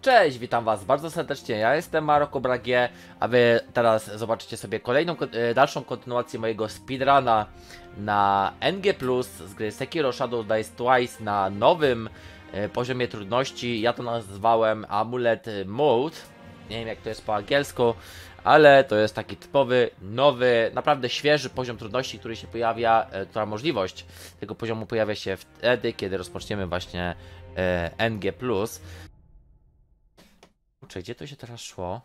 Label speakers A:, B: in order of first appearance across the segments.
A: Cześć, witam was bardzo serdecznie, ja jestem Maroko Bragie, a wy teraz zobaczycie sobie kolejną, dalszą kontynuację mojego speedruna na NG+, z gry Sekiro Shadows Die Twice na nowym poziomie trudności. Ja to nazwałem Amulet Mode, nie wiem jak to jest po angielsku, ale to jest taki typowy, nowy, naprawdę świeży poziom trudności, który się pojawia, która możliwość tego poziomu pojawia się wtedy, kiedy rozpoczniemy właśnie NG+. Kurczę, gdzie to się teraz szło?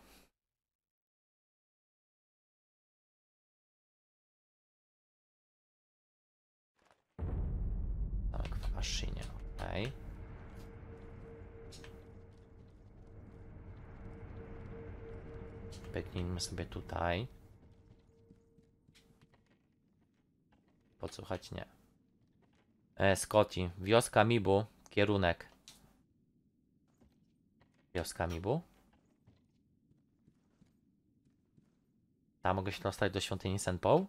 A: Tak, w maszynie, okej. Biegnijmy sobie tutaj. Podsłuchać nie. Scotty, wioska Mibu, kierunek. Wioska Mibu? Tam mogę się dostać do świątyni St. Paul?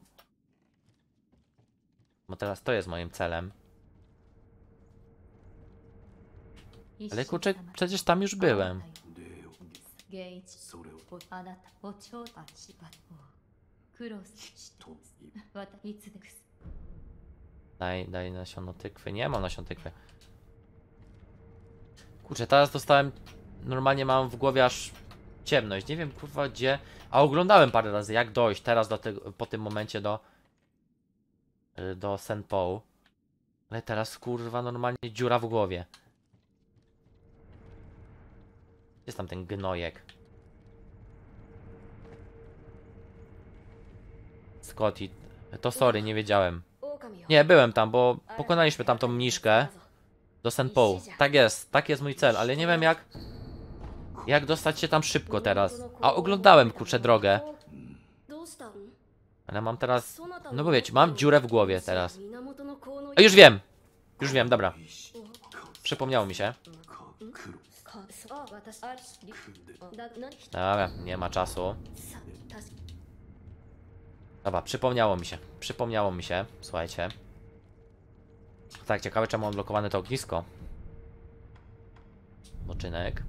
A: Bo teraz to jest moim celem. Ale kurczę, przecież tam już byłem. Daj nasiono tykwy. Nie mam nasion tykwy. Kurczę, teraz dostałem... Normalnie mam w głowie aż ciemność. Nie wiem kurwa gdzie... A oglądałem parę razy jak dojść teraz do tego, po tym momencie do St. Paul. Ale teraz kurwa normalnie dziura w głowie. Jest tam ten gnojek. Scotty. To sorry, nie wiedziałem. Nie, byłem tam, bo pokonaliśmy tam tą mniszkę do St. Paul. Tak jest mój cel, ale nie wiem jak dostać się tam szybko teraz. A oglądałem kurczę drogę. Ale mam teraz... No bo wiecie, mam dziurę w głowie teraz. A już wiem, dobra. Przypomniało mi się. Dobra, nie ma czasu. Dobra, przypomniało mi się, słuchajcie. Tak, ciekawe czemu mam blokowane to ognisko. Poczynek.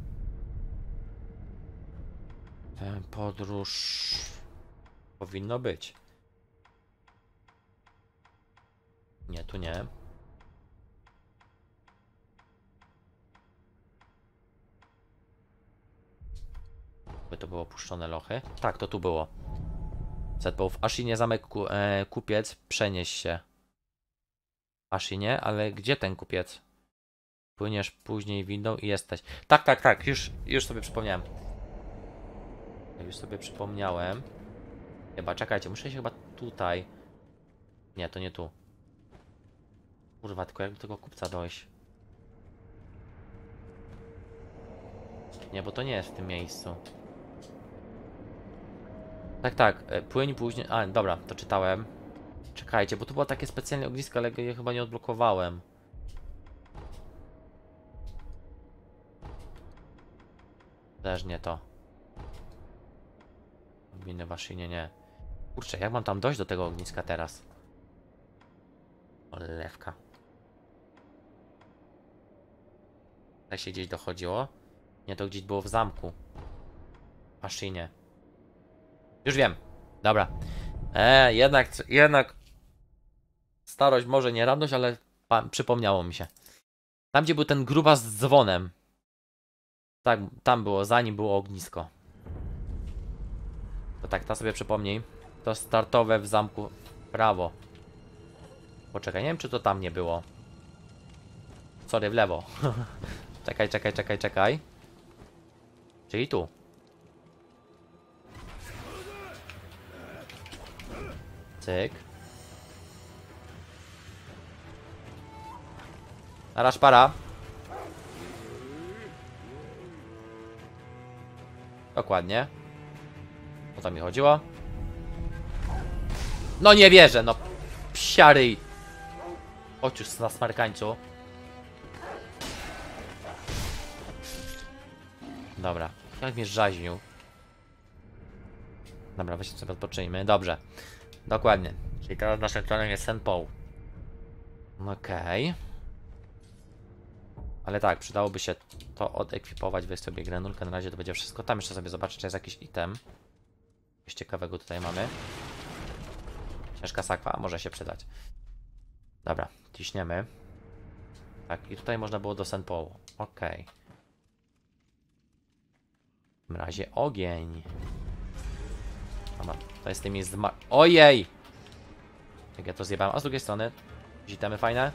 A: Podróż... Powinno być. Nie, tu nie. By to było opuszczone lochy. Tak, to tu było. Setpoł w Ashinie zamek kupiec. Przenieś się. Ashinie, ale gdzie ten kupiec? Płyniesz później windą i jesteś. Tak. Już sobie przypomniałem. Już sobie przypomniałem. Chyba, czekajcie, muszę się chyba tutaj. Nie, to nie tu. Kurwa, tylko jak do tego kupca dojść? Nie, bo to nie jest w tym miejscu. Tak, płyń później... A, dobra, to czytałem. Czekajcie, bo tu było takie specjalne ognisko, ale je chyba nie odblokowałem. Też nie to. Winy waszynie, nie. Kurczę, jak mam tam dojść do tego ogniska teraz? Olewka. Tak się gdzieś dochodziło? Nie, to gdzieś było w zamku. Maszynie. Już wiem. Dobra. Jednak starość może nie radość, ale przypomniało mi się. Tam gdzie był ten grubas z dzwonem. Tak, tam było, za nim było ognisko. To tak, ta sobie przypomnij. To startowe w zamku w prawo. Poczekaj, nie wiem czy to tam nie było. Sorry, w lewo. Czekaj. Czyli tu. Cyk. Naraż para. Dokładnie. O to mi chodziło. No nie wierzę, no. Psiary. Ociuż na smarkańcu. Dobra. Jak mnie rzaźnił. Dobra, weźmy sobie odpoczyjmy. Dobrze. Dokładnie. Czyli teraz naszym celem jest St. Paul. Okej. Ale tak, przydałoby się to odekwipować, weź sobie granulkę, na razie to będzie wszystko. Tam jeszcze sobie zobaczę, czy jest jakiś item. Coś ciekawego tutaj mamy. Ciężka sakwa, może się przydać. Dobra, ciśniemy. Tak, i tutaj można było do Senpołu. Okej. W tym razie ogień. Dobra, to jest tymi ojej! Jak ja to zjebałem. A z drugiej strony, zitemy fajne.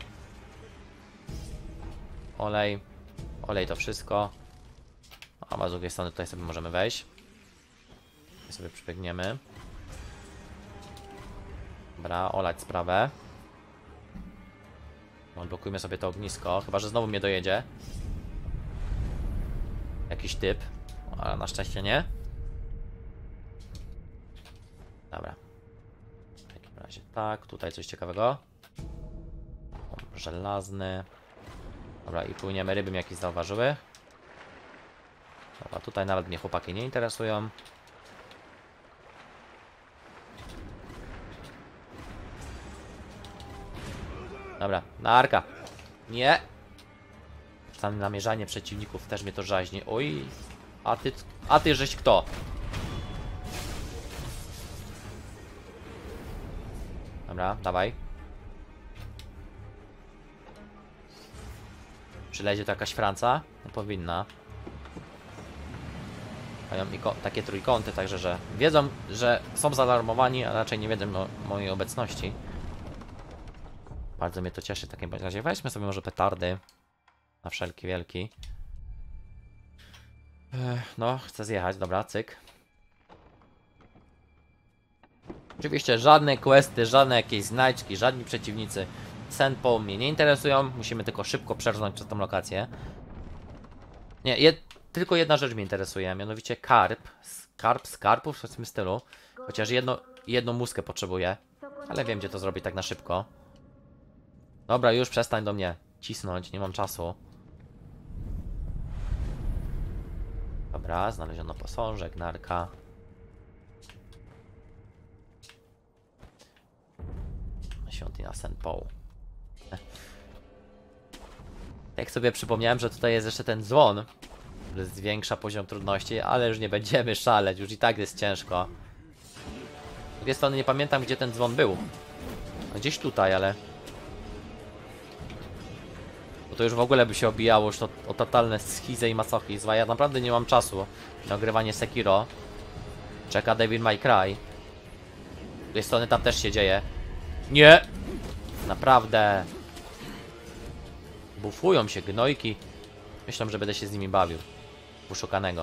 A: Olej. Olej to wszystko. A z drugiej strony tutaj sobie możemy wejść. I sobie przybiegniemy. Dobra, olać sprawę. Odblokujmy sobie to ognisko. Chyba że znowu mnie dojedzie jakiś typ. Ale na szczęście nie. Dobra. W takim razie tak. Tutaj coś ciekawego. Żelazny. Dobra, i płyniemy. Ryby mnie jakieś zauważyły. Dobra, tutaj nawet mnie chłopaki nie interesują. Dobra, na arka. Nie. Sam namierzanie przeciwników też mnie to żaźni. Oj. A ty żeś kto? Dobra, dawaj. Przylezie to jakaś Franca? Nie powinna. Mają takie trójkąty, także że wiedzą, że są zaalarmowani, a raczej nie wiedzą o mojej obecności. Bardzo mnie to cieszy w takim razie. Weźmy sobie może petardy. Na wszelki wielki. No, chcę zjechać, dobra, cyk. Oczywiście żadne questy, żadne jakieś znajdźki, żadni przeciwnicy Senpoł mnie nie interesują. Musimy tylko szybko przerznąć przez tą lokację. Nie, tylko jedna rzecz mnie interesuje, mianowicie skarpów w tym stylu. Chociaż jedną muskę potrzebuję. Ale wiem, gdzie to zrobić tak na szybko. Dobra, już przestań do mnie cisnąć, nie mam czasu. Dobra, znaleziono posążek, narka. Świątynia Senpoł. Jak sobie przypomniałem, że tutaj jest jeszcze ten dzwon, który zwiększa poziom trudności, ale już nie będziemy szaleć, już i tak jest ciężko. Z drugiej strony nie pamiętam, gdzie ten dzwon był. Gdzieś tutaj, ale... Bo to już w ogóle by się obijało już o totalne schizę i masochizm, a ja naprawdę nie mam czasu na ogrywanie Sekiro. Czeka Devil May Cry. Z drugiej strony tam też się dzieje. Nie! Naprawdę. Bufują się gnojki. Myślę, że będę się z nimi bawił. Uszukanego.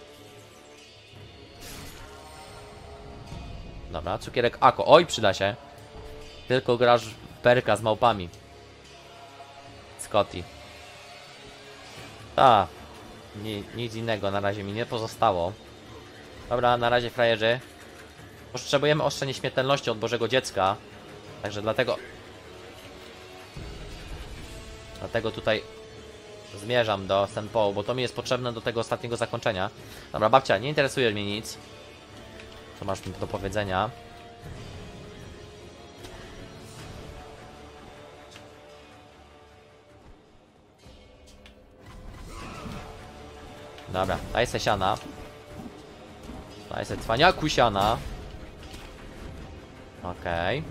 A: Dobra, cukierek Ako. Oj, przyda się. Tylko grasz w perka z małpami. Scotty. Ta. Nic innego na razie mi nie pozostało. Dobra, na razie frajerzy. Potrzebujemy ostrza nieśmiertelności od Bożego Dziecka. Także dlatego tutaj zmierzam do Senpołu, bo to mi jest potrzebne do tego ostatniego zakończenia. Dobra, babcia, nie interesuje mnie nic. Co masz mi do powiedzenia? Dobra, daj se siana. Daj se cwaniaku siana. Okej.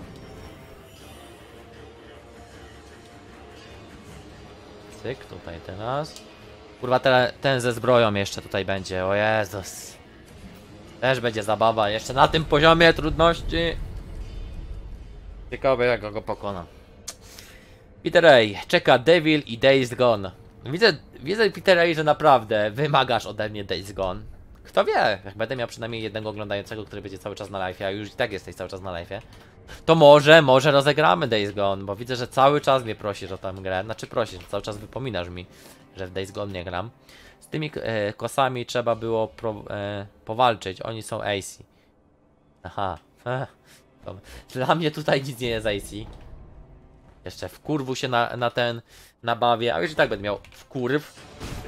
A: Cyk, tutaj teraz. Kurwa, ten ze zbroją jeszcze tutaj będzie. O Jezus. Też będzie zabawa. Jeszcze na tym poziomie trudności. Ciekawe, jak go pokonam. Peter Ray. Czeka Devil i Days Gone. Widzę, Peter Ray, że naprawdę wymagasz ode mnie Days Gone. Kto wie, jak będę miał przynajmniej jednego oglądającego, który będzie cały czas na live, a już i tak jesteś cały czas na live, to może rozegramy Days Gone, bo widzę, że cały czas mnie prosisz o tę grę. Znaczy prosisz, cały czas wypominasz mi, że w Days Gone nie gram. Z tymi kosami trzeba było powalczyć, oni są AC. Aha. Dla mnie tutaj nic nie jest AC. Jeszcze wkurwu się na ten nabawię, a już i tak będę miał wkurw.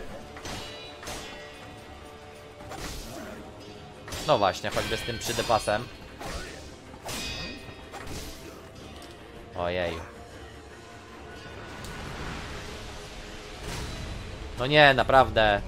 A: No właśnie, choćby z tym przydepasem. Ojej. No nie, naprawdę.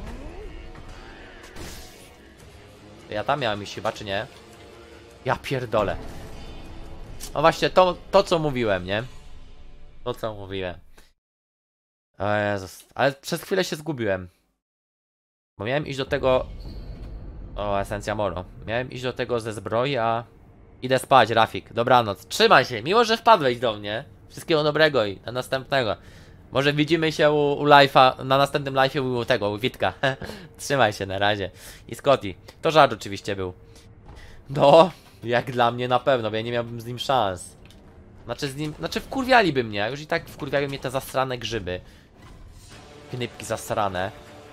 A: Ja tam miałem iść chyba, czy nie? Ja pierdolę. No właśnie, to co mówiłem, nie? To co mówiłem. O Jezus. Ale przez chwilę się zgubiłem. Bo miałem iść do tego... O, esencja moro. Miałem iść do tego ze zbroi, a... Idę spać, Rafik. Dobranoc. Trzymaj się, mimo że wpadłeś do mnie. Wszystkiego dobrego i na następnego. Może widzimy się u live'a, na następnym live'ie u tego, u Witka. Trzymaj się na razie. I Scotty. To żart oczywiście był. No, jak dla mnie na pewno, bo ja nie miałbym z nim szans. Znaczy wkurwialiby mnie, a już i tak wkurwiają mnie te zasrane grzyby. Knypki zasrane.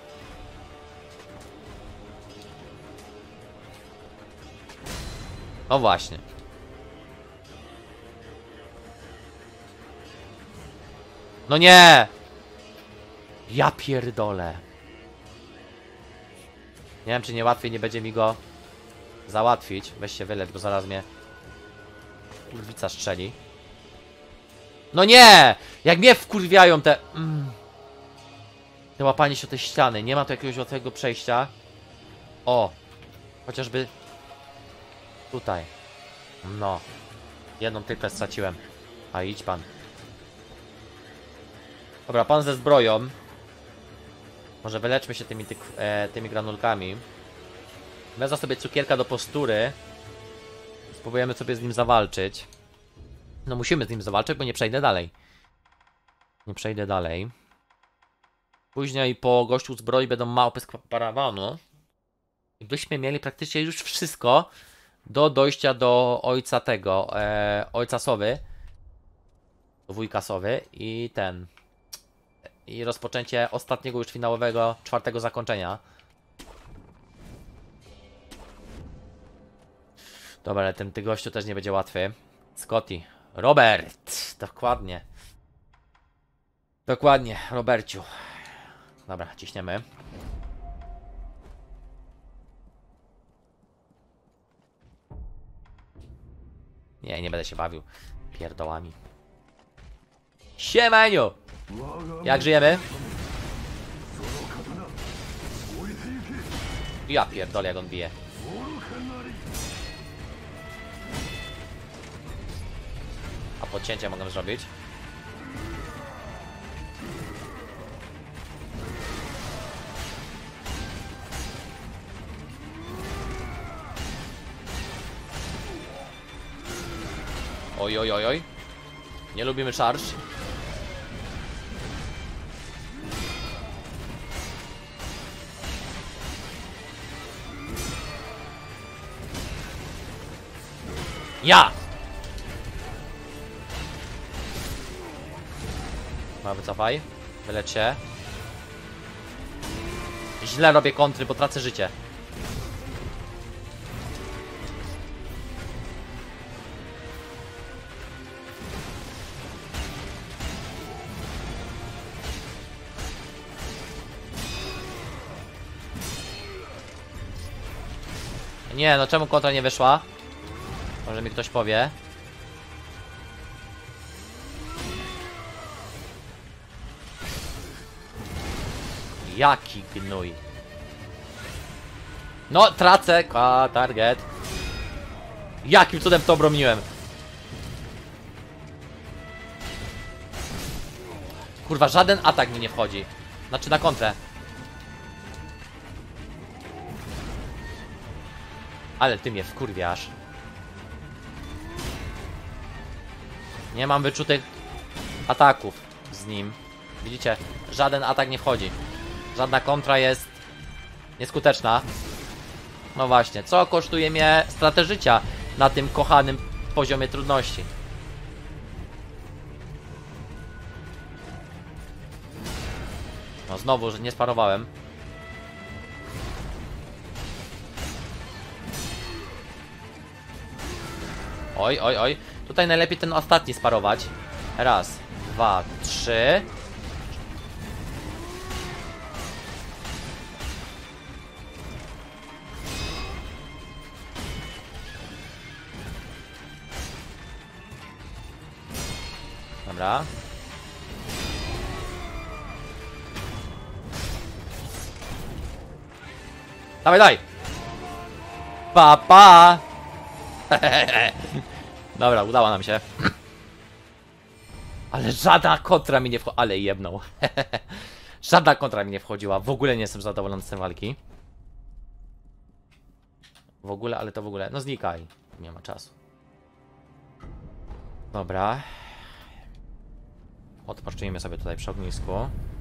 A: No właśnie. No nie! Ja pierdolę. Nie wiem, czy nie łatwiej nie będzie mi go załatwić. Weź się wylecz, bo zaraz mnie kurwica strzeli. No nie! Jak mnie wkurwiają te... Te łapanie się o te ściany. Nie ma tu jakiegoś łatwego przejścia. O! Chociażby... Tutaj. No. Jedną tylko straciłem. A idź pan. Dobra, pan ze zbroją. Może wyleczmy się tymi granulkami. Wezmę sobie cukierka do postury. Spróbujemy sobie z nim zawalczyć. No musimy z nim zawalczyć, bo nie przejdę dalej. Nie przejdę dalej. Później po gościu zbroi będą małpy z parawanu. I byśmy mieli praktycznie już wszystko do dojścia do ojca tego. Ojca Sowy. Do wujka Sowy. I ten... I rozpoczęcie ostatniego już finałowego, czwartego zakończenia. Dobra, ale ten gościu też nie będzie łatwy. Scotty. Robert! Dokładnie. Dokładnie, Roberciu. Dobra, ciśniemy. Nie będę się bawił pierdołami. Siemeniu! Jak żyjemy? Ja pierdolę, jak on bije. A podcięcie mogę zrobić. Oj, oj, oj, oj. Nie lubimy charge. Ja! Ma, wycofaj. Wylecz się. Źle robię kontry, bo tracę życie. Nie, no czemu kontra nie wyszła? Może mi ktoś powie. Jaki gnój. No, tracę. Target. Jakim cudem to obroniłem? Kurwa, żaden atak mi nie wchodzi. Znaczy na kontrę. Ale ty mnie wkurwiasz. Nie mam wyczutych ataków z nim. Widzicie? Żaden atak nie wchodzi. Żadna kontra jest nieskuteczna. No właśnie, co kosztuje mnie stratę życia na tym kochanym poziomie trudności. No znowu, że nie sparowałem. Oj, oj, oj. Tutaj najlepiej ten ostatni sparować. Raz, dwa, trzy. Dobra. Dawaj, daj! Pa, pa! Dobra, udało nam się. Ale żadna kontra mi nie wchodziła. Ale jebnął. Żadna kontra mi nie wchodziła. W ogóle nie jestem zadowolony z tej walki. W ogóle, ale to w ogóle. No znikaj. Nie ma czasu. Dobra. Odpocznijmy sobie tutaj przy ognisku.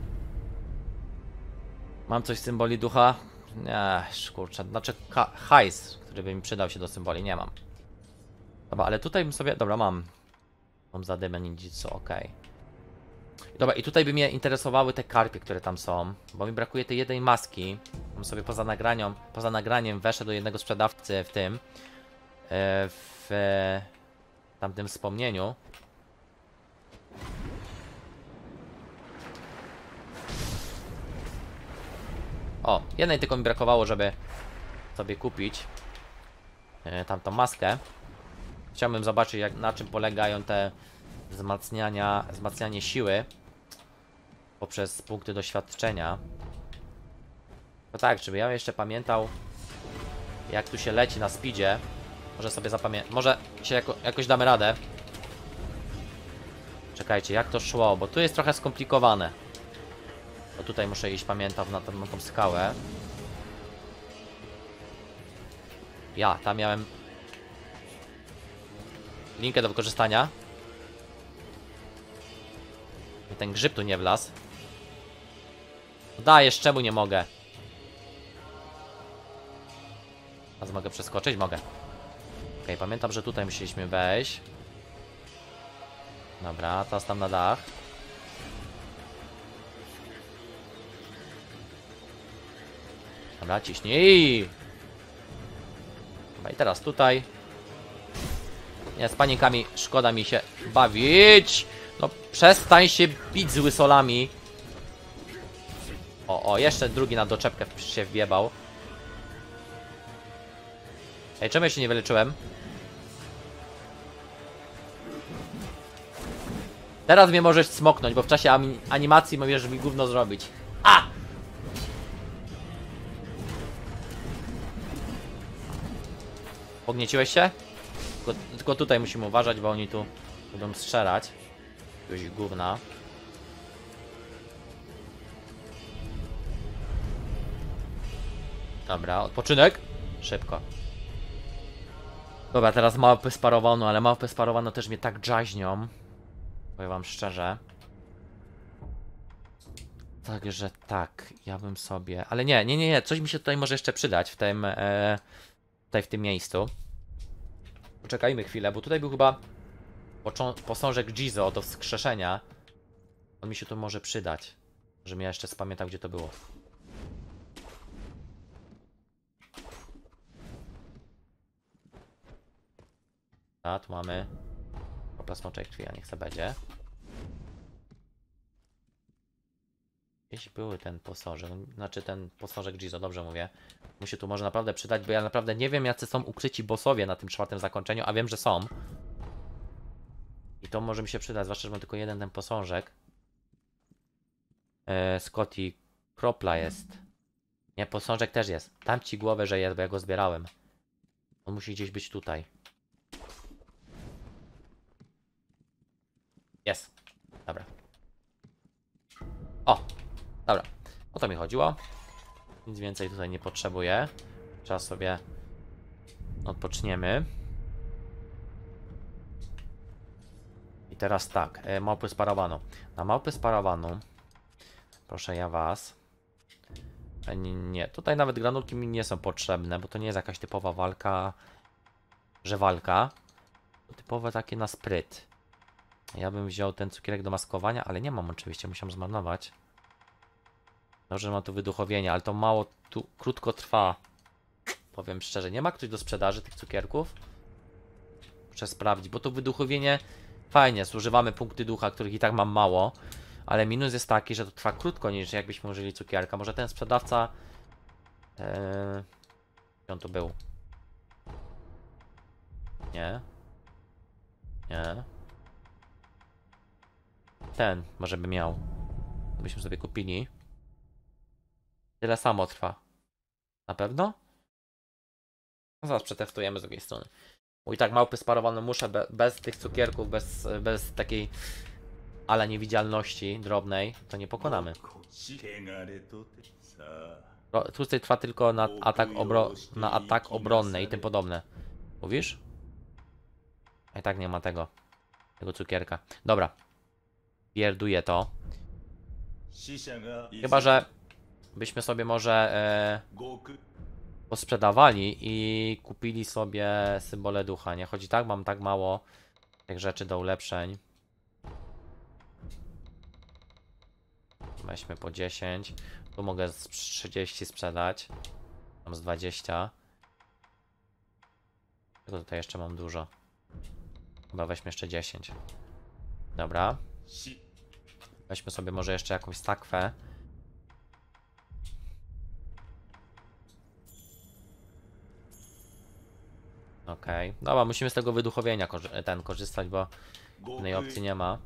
A: Mam coś z symboli ducha? Nie, kurczę. Znaczy hajs, który by mi przydał się do symboli. Nie mam. Dobra, ale tutaj bym sobie... Dobra, mam. Mam zadymę ninjitsu, okej. Dobra, i tutaj by mnie interesowały te karpie, które tam są. Bo mi brakuje tej jednej maski. Bym sobie poza nagraniem weszedł do jednego sprzedawcy w tym. W tamtym wspomnieniu. O, jednej tylko mi brakowało, żeby sobie kupić tamtą maskę. Chciałbym zobaczyć, na czym polegają te wzmacnianie siły poprzez punkty doświadczenia. No tak, żeby ja jeszcze pamiętał, jak tu się leci na speedzie. Może sobie zapamiętam. Może się jakoś damy radę. Czekajcie, jak to szło, bo tu jest trochę skomplikowane. Bo tutaj muszę iść, pamiętam, na tą skałę. Ja, tam miałem linkę do wykorzystania. I ten grzyb tu nie wlazł. Dajesz, czemu nie mogę? A mogę przeskoczyć? Mogę. Okej, pamiętam, że tutaj musieliśmy wejść. Dobra, teraz tam na dach. Dobra, ciśnij. Dobra, i teraz tutaj. Nie, z panikami szkoda mi się bawić. No, przestań się bić z łysolami. O, jeszcze drugi na doczepkę się wbiebał. Ej, czemu ja się nie wyleczyłem? Teraz mnie możesz smoknąć, bo w czasie animacji możesz mi gówno zrobić. A! Pognieciłeś się? Tylko tutaj musimy uważać, bo oni tu będą strzelać. Jakiegoś gówna. Dobra, odpoczynek. Szybko. Dobra, teraz małpy sparowano, ale małpy sparowano też mnie tak dżaźnią. Powiem wam szczerze. Także tak, ja bym sobie... Ale nie, coś mi się tutaj może jeszcze przydać w tym... tutaj w tym miejscu. Poczekajmy chwilę, bo tutaj był chyba posążek Jizo do wskrzeszenia. On mi się tu może przydać. Żebym ja jeszcze spamiętał, gdzie to było. A, tu mamy plasmoczek krwi, a niech se będzie. Jeśli były ten posążek, znaczy ten posążek Jizo, dobrze mówię. Mu się tu może naprawdę przydać, bo ja naprawdę nie wiem, jacy są ukryci bossowie na tym czwartym zakończeniu, a wiem, że są. I to może mi się przydać, zwłaszcza, że mam tylko jeden ten posążek. Scotty Kropla jest. Nie, posążek też jest. Dam ci głowę, że jest, bo ja go zbierałem. On musi gdzieś być tutaj. Jest. Dobra. O! Dobra. O to mi chodziło. Nic więcej tutaj nie potrzebuję. Czas sobie odpoczniemy. I teraz tak. Małpy z parawanu. Na małpy z parawanu proszę ja was. Nie, tutaj nawet granulki mi nie są potrzebne, bo to nie jest jakaś typowa walka, że walka. To typowe takie na spryt. Ja bym wziął ten cukierek do maskowania, ale nie mam oczywiście, musiałem zmarnować. Dobrze, mam tu wyduchowienie, ale to mało, tu krótko trwa. Powiem szczerze, nie ma ktoś do sprzedaży tych cukierków? Muszę sprawdzić, bo to wyduchowienie fajnie, zużywamy punkty ducha, których i tak mam mało. Ale minus jest taki, że to trwa krótko niż jakbyśmy użyli cukierka. Może ten sprzedawca... Gdzie on tu był? Nie. Nie. Ten może by miał. Byśmy sobie kupili. Tyle samo trwa. Na pewno? No zaraz przetestujemy z drugiej strony. Bo i tak małpy sparowane muszę bez tych cukierków, bez takiej ale niewidzialności drobnej, to nie pokonamy. Tutaj trwa tylko na atak obronny i tym podobne. Mówisz? A i tak nie ma tego cukierka. Dobra. Pierduję to. Chyba, że byśmy sobie może posprzedawali i kupili sobie symbole ducha, nie? Chodzi tak, mam tak mało tych rzeczy do ulepszeń. Weźmy po 10. Tu mogę z 30 sprzedać. Tam z 20. Tego tutaj jeszcze mam dużo. Chyba weźmy jeszcze 10. Dobra. Weźmy sobie może jeszcze jakąś stakwę. Okej. Dobra, musimy z tego wyduchowienia korzystać, bo innej opcji nie ma.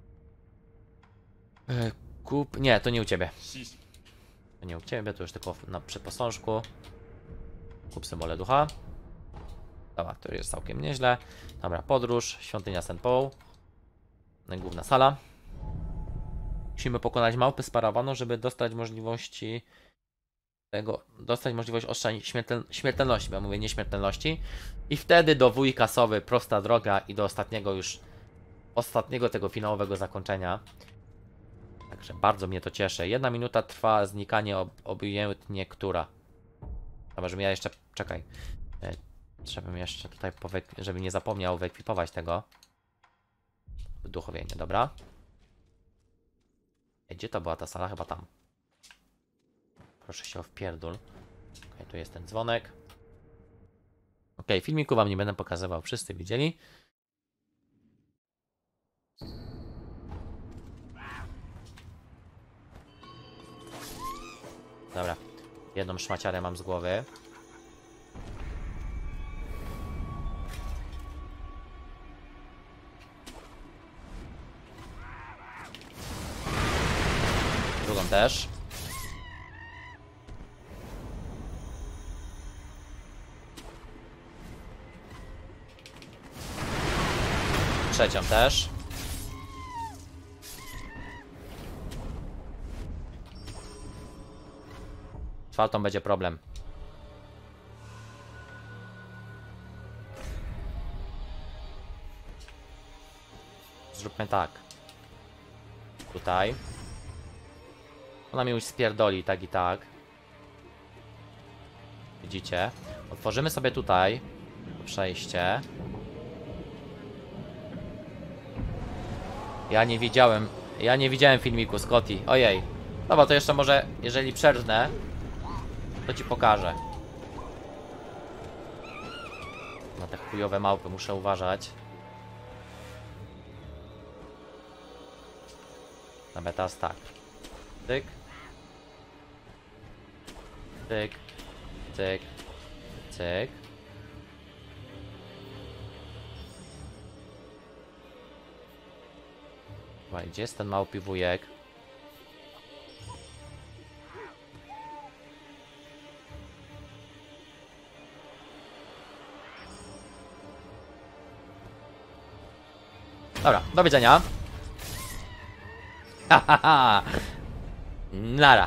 A: Kup... Nie, to nie u ciebie. To nie u ciebie, to już tylko przy posążku. Kup symbole ducha. Dobra, to jest całkiem nieźle. Dobra, podróż, świątynia St. Paul. Główna sala. Musimy pokonać małpy sparowaną, żeby dostać możliwości ostrzań śmiertelności, bo ja mówię nieśmiertelności. I wtedy do wujka sowy prosta droga i do ostatniego tego finałowego zakończenia. Także bardzo mnie to cieszy. 1 minuta trwa znikanie obojętnie która. Dobra, żebym ja jeszcze... Czekaj. Żebym jeszcze tutaj, żeby nie zapomniał wyekwipować tego. Duchowienie, dobra. Gdzie to była ta sala? Chyba tam. Proszę się o wpierdol. Ok, tu jest ten dzwonek. Ok, filmiku wam nie będę pokazywał. Wszyscy widzieli. Dobra. Jedną szmaciarę mam z głowy. Drugą też. Trzecią też. Czwartą będzie problem. Zróbmy tak. Tutaj. Ona mi już spierdoli, tak i tak. Widzicie? Otworzymy sobie tutaj przejście. Ja nie widziałem filmiku, Scotty. Ojej. Dobra, to jeszcze może, jeżeli przerżnę, to ci pokażę. Na te chujowe małpy muszę uważać. Dobra, teraz tak. Tyk. Tyk. Tyk. Tyk. Dobra, gdzie jest ten małpi wujek? Dobra, do widzenia. Hahaha. Nara.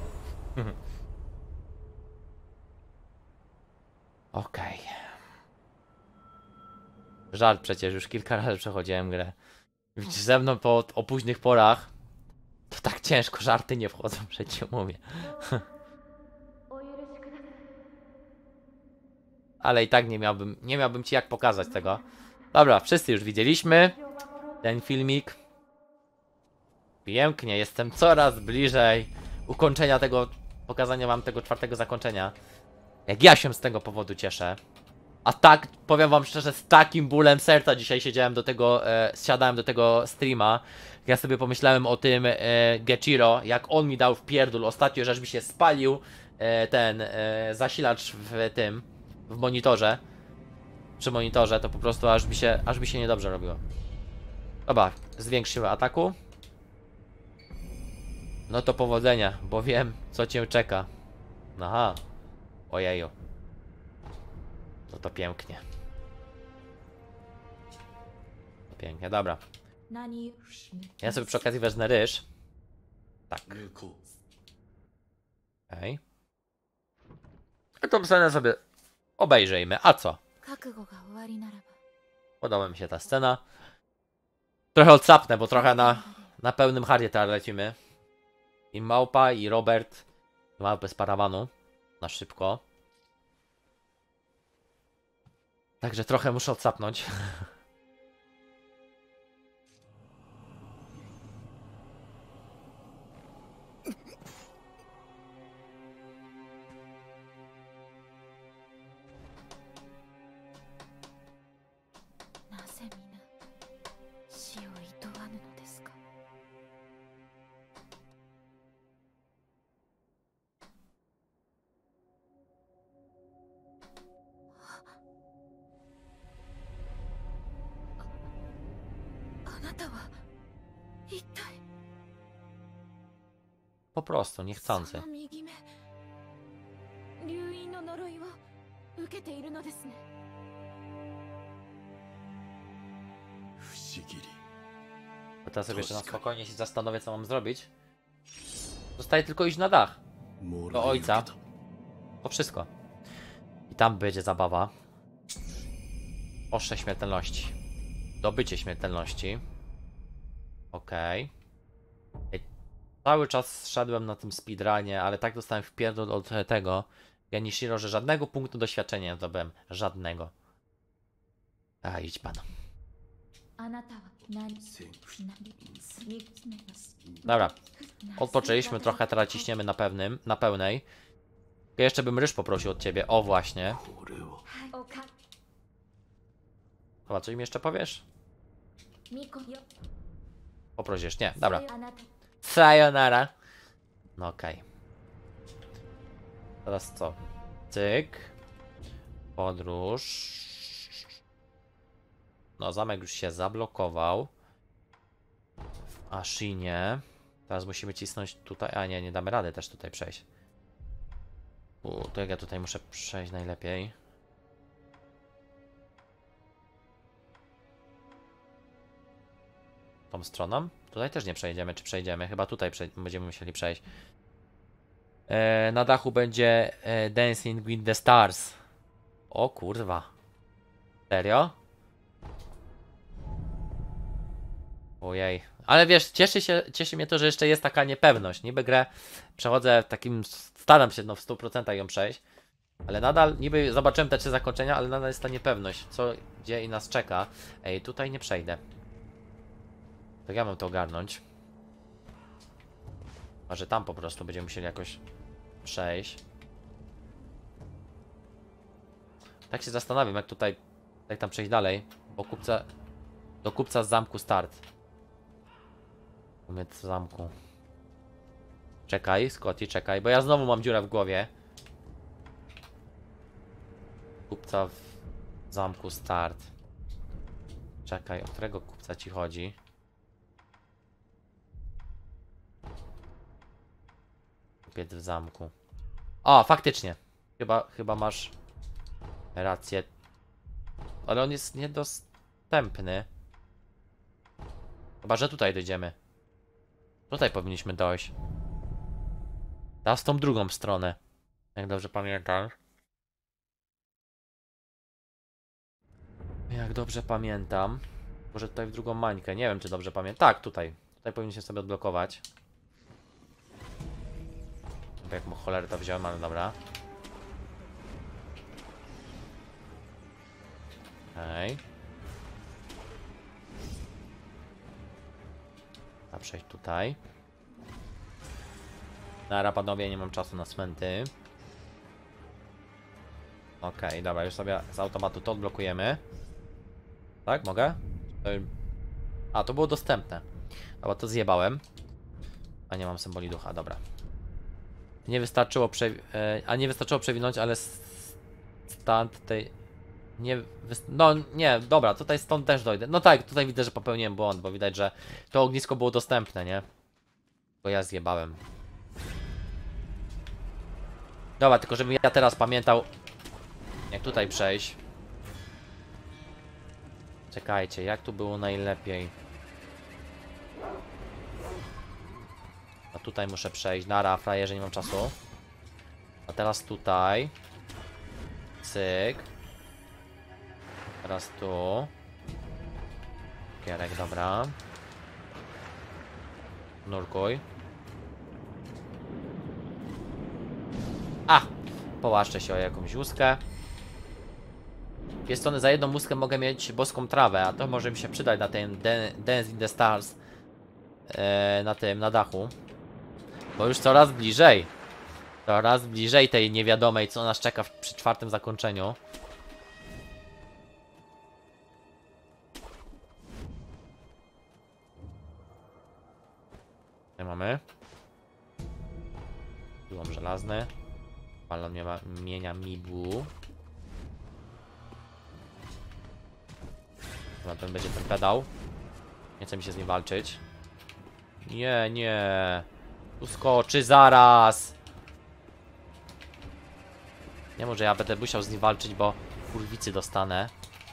A: Okej. Żart przecież, już kilka razy przechodziłem grę. Widzisz, ze mną o późnych porach to tak ciężko żarty nie wchodzą, przecież mówię. Ale i tak nie miałbym ci jak pokazać tego. Dobra, wszyscy już widzieliśmy ten filmik. Pięknie, jestem coraz bliżej ukończenia tego, pokazania wam tego czwartego zakończenia. Jak ja się z tego powodu cieszę. A tak, powiem wam szczerze, z takim bólem serca dzisiaj siadałem do tego streama. Ja sobie pomyślałem o tym Gechiro, jak on mi dał w pierdol ostatnio, że aż mi się spalił ten zasilacz w monitorze. Przy monitorze, to po prostu aż mi się niedobrze robiło. Dobra, zwiększ siłę ataku. No to powodzenia, bo wiem, co cię czeka. Aha. Ojeju. To pięknie. To pięknie, dobra. Ja sobie przy okazji wezmę ryż. Tak. Okej. A tą scenę sobie obejrzyjmy. A co? Podoba mi się ta scena. Trochę odsapnę, bo trochę na pełnym hardzie teraz lecimy. I Małpa, i Robert. Małpy z parawanu. Na szybko. Także trochę muszę odsapnąć. Po prostu, niechcący. To teraz sobie jeszcze na spokojnie się zastanowię, co mam zrobić. Zostaje tylko iść na dach. Do ojca. To wszystko. I tam będzie zabawa. Ostrze śmiertelności. Dobycie śmiertelności. Okej. Cały czas szedłem na tym speedrunie, ale tak dostałem wpierdol od tego Genishiro, że żadnego punktu doświadczenia nie zdobyłem. Żadnego. A, idź pan. Dobra. Odpoczęliśmy trochę, teraz ciśniemy na pełnej. Jeszcze bym ryż poprosił od ciebie. O, właśnie. Chyba coś mi jeszcze powiesz? Poprosisz, nie, dobra. Sayonara. No okej. Teraz co? Cyk. Podróż. No, zamek już się zablokował. W Ashinie. Teraz musimy cisnąć tutaj. A nie, nie damy rady też tutaj przejść. To jak ja tutaj muszę przejść najlepiej. Tą stroną? Tutaj też nie przejdziemy, czy przejdziemy? Chyba tutaj będziemy musieli przejść. Na dachu będzie Dancing with the Stars. O kurwa. Serio? Ojej. Ale wiesz, cieszy mnie to, że jeszcze jest taka niepewność. Niby grę przechodzę w takim, staram się w 100% ją przejść. Ale nadal, niby zobaczyłem te 3 zakończenia, ale nadal jest ta niepewność. Co, gdzie i nas czeka. Ej, tutaj nie przejdę. Tak ja mam to ogarnąć. A że tam po prostu będziemy musieli jakoś przejść. Tak się zastanawiam, jak tutaj, jak tam przejść dalej. Do kupca z zamku start. Umieć z zamku. Czekaj, Scotty, czekaj, bo ja znowu mam dziurę w głowie. Kupca w zamku start. Czekaj, o którego kupca ci chodzi? Kupiec w zamku. O, faktycznie. Chyba masz rację. Ale on jest niedostępny. Chyba, że tutaj dojdziemy. Tutaj powinniśmy dojść. Teraz w tą drugą stronę. Jak dobrze pamiętam. Jak dobrze pamiętam. Może tutaj w drugą mańkę. Nie wiem, czy dobrze pamiętam. Tak, tutaj. Tutaj powinniśmy sobie odblokować. Bo jak mu cholerę to wziąłem, ale dobra. Okej. A przejść tutaj. Nara, panowie, nie mam czasu na cmenty. Okej, dobra, już sobie z automatu to odblokujemy. Tak, mogę? A, to było dostępne. Dobra, to zjebałem. A nie mam symboli ducha, dobra. Nie wystarczyło nie wystarczyło przewinąć, ale stąd tej... No nie, dobra, tutaj stąd też dojdę. No tak, tutaj widzę, że popełniłem błąd, bo widać, że to ognisko było dostępne, nie? Bo ja zjebałem. Dobra, tylko żebym ja teraz pamiętał, jak tutaj przejść. Czekajcie, jak tu było najlepiej? A tutaj muszę przejść. Nara, frajerze, nie mam czasu. A teraz tutaj. Cyk. Teraz tu. Kierek, dobra. Nurkuj. A! Połaszczę się o jakąś łuskę. Jest to za jedną łuskę mogę mieć boską trawę, a to może mi się przydać na ten Dance in the Stars. Na tym, na dachu. Bo już coraz bliżej. Coraz bliżej tej niewiadomej, co nas czeka przy czwartym zakończeniu. Nie mamy. Byłam żelazny. Balon mienia midłu. Chyba ten będzie ten pedał. Nie chce mi się z nim walczyć. Nie, nie. Tu skoczy zaraz. Nie może ja będę musiał z nim walczyć, bo kurwicy dostanę.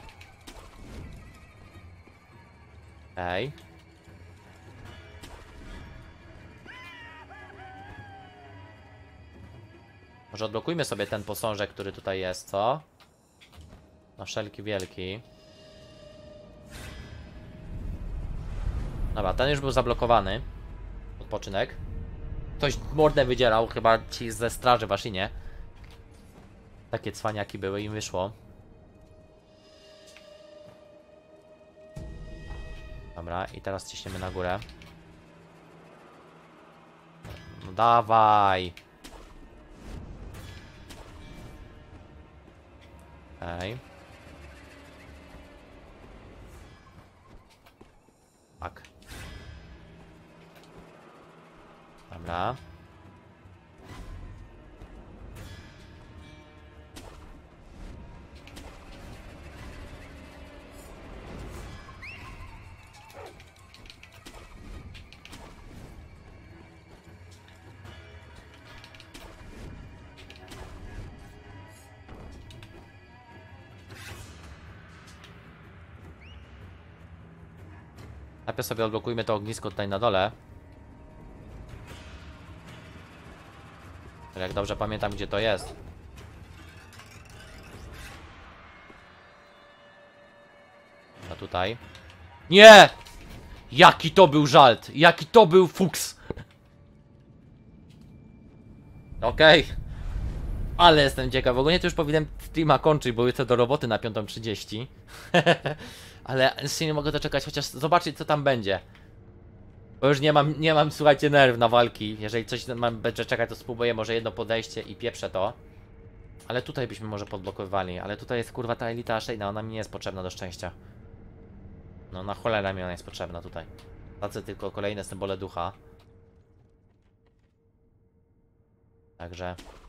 A: Ej. Może odblokujmy sobie ten posążek, który tutaj jest, co? Na wszelki wielki. Dobra, ten już był zablokowany. Odpoczynek. Ktoś mordę wydzierał, chyba ci ze straży w Ashinie. Takie cwaniaki były i wyszło. Dobra, i teraz ciśniemy na górę. No dawaj. Okej. Tak. Dobra. Najpierw sobie odblokujmy to ognisko tutaj na dole. Jak dobrze pamiętam, gdzie to jest. A tutaj. Nie! Jaki to był żalt! Jaki to był fuks! Okej. Ale jestem ciekaw. Ogólnie to już powinienem streama kończyć, bo lecę do roboty na 5:30. Ale się nie mogę doczekać, chociaż zobaczyć, co tam będzie. Bo już nie mam, słuchajcie, nerw na walki. Jeżeli coś będzie czekać, to spróbuję może jedno podejście i pieprzę to. Ale tutaj byśmy może podblokowali. Ale tutaj jest kurwa ta elita Asheina, ona mi nie jest potrzebna do szczęścia. No na cholerę mi ona jest potrzebna tutaj. Tacy tylko kolejne symbole ducha. Także...